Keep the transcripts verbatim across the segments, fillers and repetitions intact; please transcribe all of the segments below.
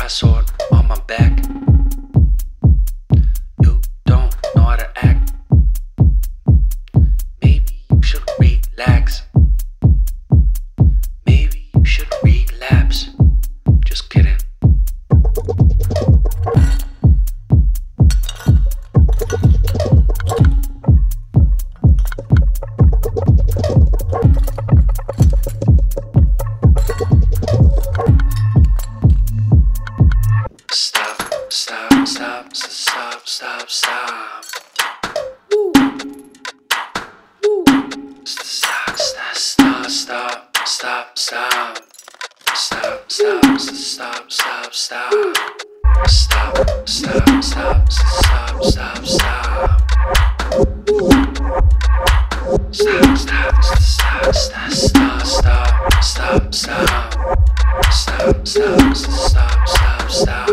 brass sword on my back. You don't know how to act. Maybe you should relax. Maybe you should relapse. Just kidding. Stop, stop, stop, stop, stop, stop. Woo. Woo. Stop, stop, stop, stop, stop, stop. Stop, stop, stop, stop, stop. Stop, stop, stop, stop, stop, stop. Stop, stop, stop, stop, stop, stop, stop, stop. Stop, stop, stop, stop, stop.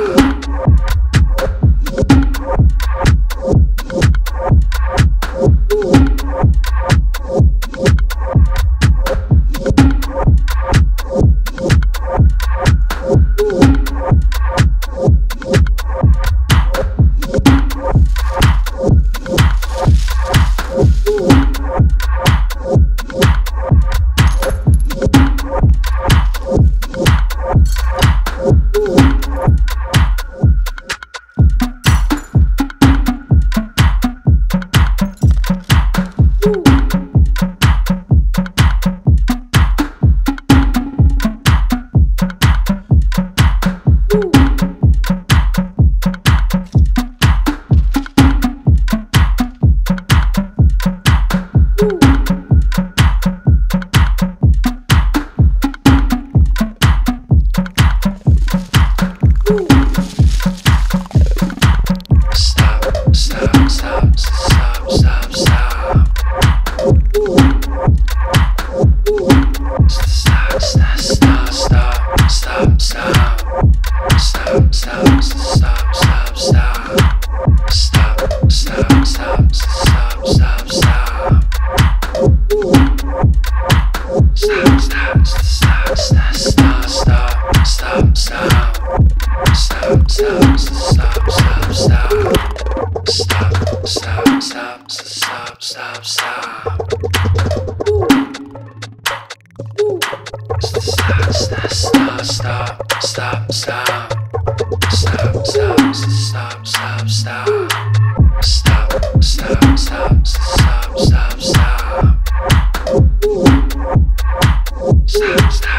Stop, stop.